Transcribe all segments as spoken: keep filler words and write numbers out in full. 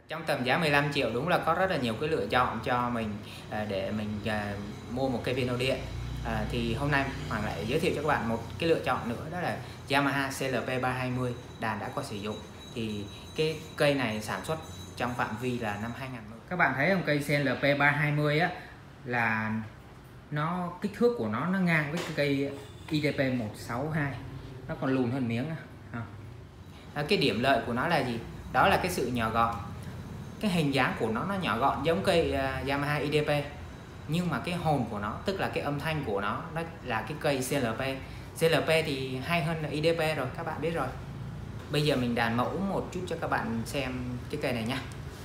Trong tầm giá mười lăm triệu đúng là có rất là nhiều cái lựa chọn cho mình à, để mình à, mua một cây piano điện. À, thì hôm nay Hoàng lại giới thiệu cho các bạn một cái lựa chọn nữa, đó là Yamaha C L P ba hai mươi đàn đã qua sử dụng. Thì cái cây này sản xuất trong phạm vi là năm hai nghìn. Các bạn thấy không, cây C L P ba hai mươi á là nó kích thước của nó nó ngang với cái cây I D P một sáu hai, nó còn lùn hơn miếng. À, cái điểm lợi của nó là gì? Đó là cái sự nhỏ gọn. Cái hình dáng của nó nó nhỏ gọn giống cây uh, Yamaha I D P, nhưng mà cái hồn của nó, tức là cái âm thanh của nó, nó là cái cây C L P. C L P thì hay hơn là I D P rồi, các bạn biết rồi. Bây giờ mình đàn mẫu một chút cho các bạn xem cái cây này nhé.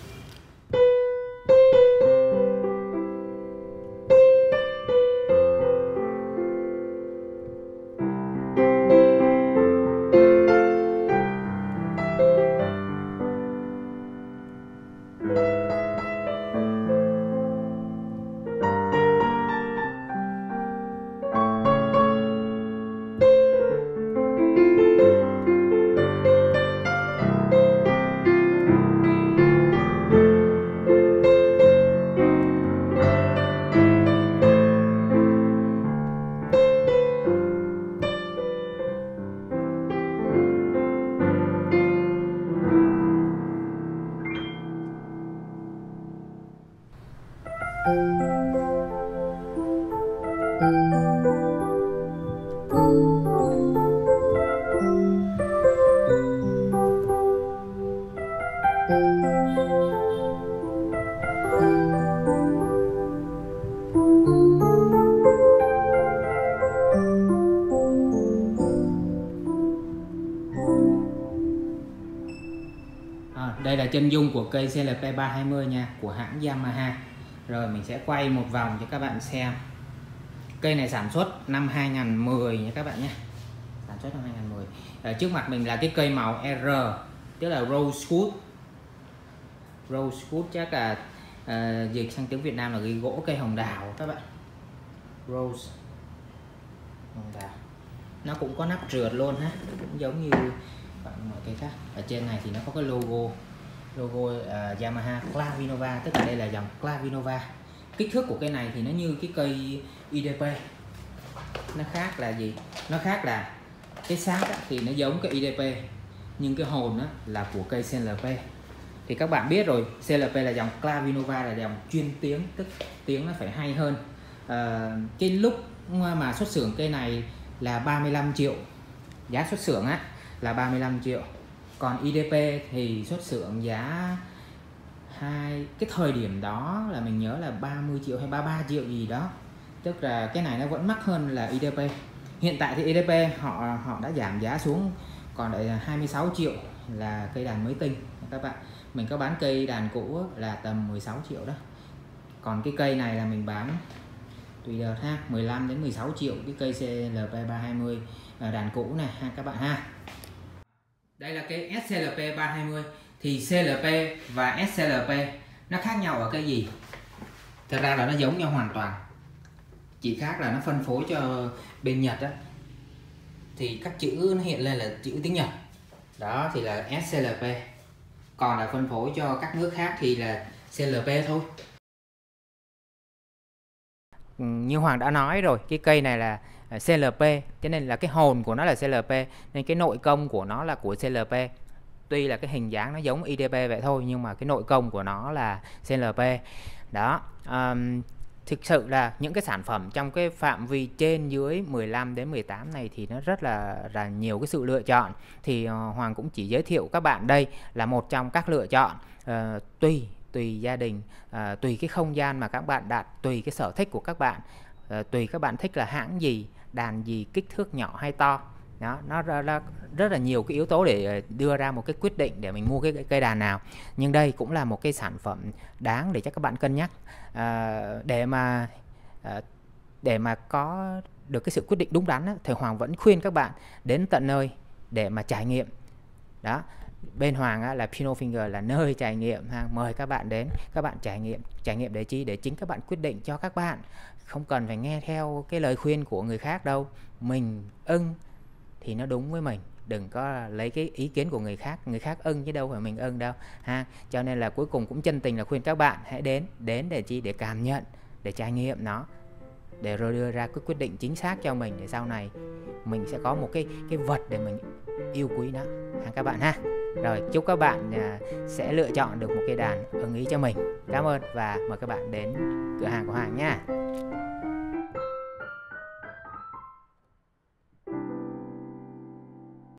À, đây là chân dung của cây C L P ba hai mươi nha, của hãng Yamaha. Rồi mình sẽ quay một vòng cho các bạn xem. Cây này sản xuất năm hai nghìn không trăm mười nha các bạn nhé. Sản xuất năm hai nghìn không trăm mười. Ở trước mặt mình là cái cây màu R, tức là Rosewood. Rosewood chắc là uh, dịch sang tiếng Việt Nam là cái gỗ cây hồng đào các bạn. Rose hồng đào. Nó cũng có nắp trượt luôn ha, cũng giống như mọi cây khác. Ở trên này thì nó có cái logo logo uh, Yamaha Clavinova, tức là đây là dòng Clavinova. Kích thước của cây này thì nó như cái cây I D P. Nó khác là gì? Nó khác là cái xác thì nó giống cái I D P, nhưng cái hồn á, là của cây C L P. Thì các bạn biết rồi, C L P là dòng Clavinova, là dòng chuyên tiếng, tức tiếng nó phải hay hơn. À, cái lúc mà xuất xưởng cây này là ba mươi lăm triệu, giá xuất xưởng á là ba mươi lăm triệu. Còn I D P thì xuất xưởng giá hai cái thời điểm đó là mình nhớ là ba mươi triệu hay ba mươi ba triệu gì đó, tức là cái này nó vẫn mắc hơn là I D P. Hiện tại thì I D P họ họ đã giảm giá xuống còn lại là hai mươi sáu triệu là cây đàn mới tinh các bạn. Mình có bán cây đàn cũ là tầm mười sáu triệu đó. Còn cái cây này là mình bán tùy đợt ha, mười lăm đến mười sáu triệu cái cây C L P ba hai mươi đàn cũ này ha các bạn ha. Đây là cái S C L P ba hai mươi. Thì C L P và S C L P nó khác nhau ở cái gì? Thật ra là nó giống nhau hoàn toàn, chỉ khác là nó phân phối cho bên Nhật á, thì các chữ nó hiện lên là chữ tiếng Nhật, đó thì là S C L P. Còn là phân phối cho các nước khác thì là C L P thôi. Như Hoàng đã nói rồi, cái cây này là C L P, cho nên là cái hồn của nó là C L P, nên cái nội công của nó là của C L P. Tuy là cái hình dáng nó giống I D P vậy thôi, nhưng mà cái nội công của nó là C L P. Đó, um, thực sự là những cái sản phẩm trong cái phạm vi trên dưới mười lăm đến mười tám này thì nó rất là là nhiều cái sự lựa chọn. Thì uh, Hoàng cũng chỉ giới thiệu các bạn đây là một trong các lựa chọn. Uh, tùy tùy gia đình, à, tùy cái không gian mà các bạn đặt, tùy cái sở thích của các bạn, à, tùy các bạn thích là hãng gì, đàn gì, kích thước nhỏ hay to. Đó, nó rất là, rất là nhiều cái yếu tố để đưa ra một cái quyết định để mình mua cái cây đàn nào. Nhưng đây cũng là một cái sản phẩm đáng để cho các bạn cân nhắc, à, để mà à, để mà có được cái sự quyết định đúng đắn á, thì Hoàng vẫn khuyên các bạn đến tận nơi để mà trải nghiệm. Đó, bên Hoàng á, là Piano Finger là nơi trải nghiệm ha. Mời các bạn đến, các bạn trải nghiệm. Trải nghiệm để chi? Để chính các bạn quyết định cho các bạn, không cần phải nghe theo cái lời khuyên của người khác đâu. Mình ưng thì nó đúng với mình, đừng có lấy cái ý kiến của người khác, người khác ưng chứ đâu phải mình ưng đâu ha. Cho nên là cuối cùng cũng chân tình là khuyên các bạn hãy đến đến để chi, để cảm nhận, để trải nghiệm nó, để rồi đưa ra cái quyết định chính xác cho mình, để sau này mình sẽ có một cái cái vật để mình yêu quý nó ha các bạn ha. Rồi chúc các bạn à, sẽ lựa chọn được một cây đàn ưng ý cho mình. Cảm ơn và mời các bạn đến cửa hàng của Hoàng nha.